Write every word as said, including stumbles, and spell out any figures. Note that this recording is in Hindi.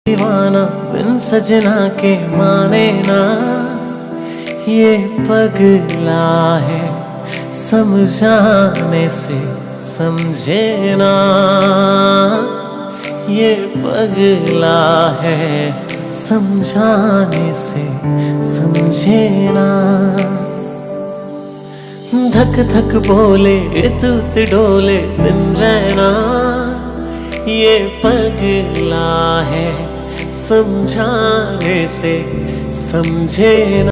दीवाना बिन सजना के माने ना, ये पगला है समझाने से समझे ना, ये पगला है समझाने से समझे ना। धक धक बोले तुत डोले दिन रहना, ये पगला है समझाने से समझे ना।